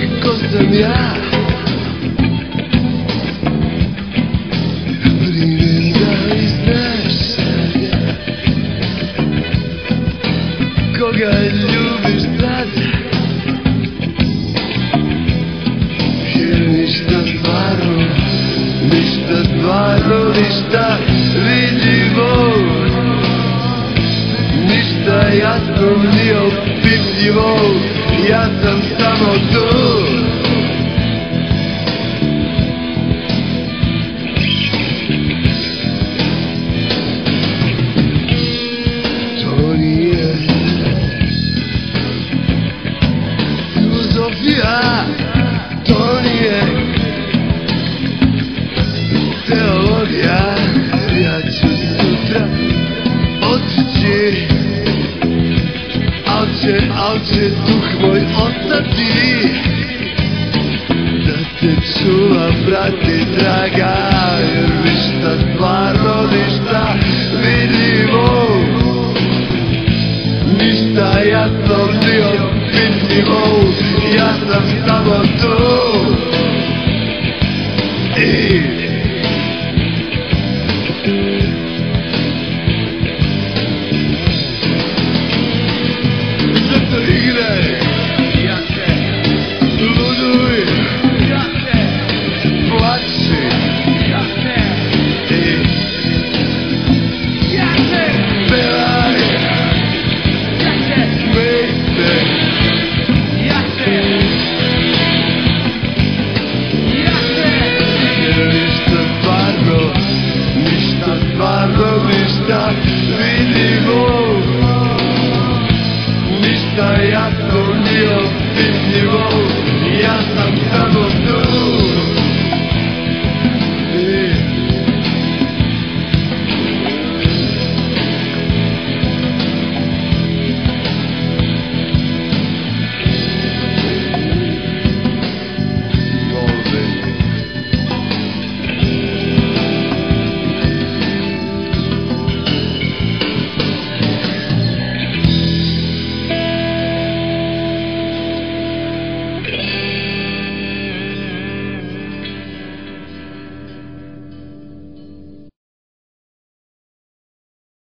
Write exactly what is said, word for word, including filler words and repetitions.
ko sam ja. Brinem da li znaš koga ljubiš sad, jer ništa stvarno, ništa stvarno, ništa vidljivo, ništa jasno ni opipljivo, ja sam samo tu. To nije filozofija, to nije teologija, ja ću sutra otići, al će, al će duh moj ostati, da te čuva, prati, draga, jer ništa stvarno, ništa vidljivo, ništa jasno ni opipljivo, ja sam samo tu. I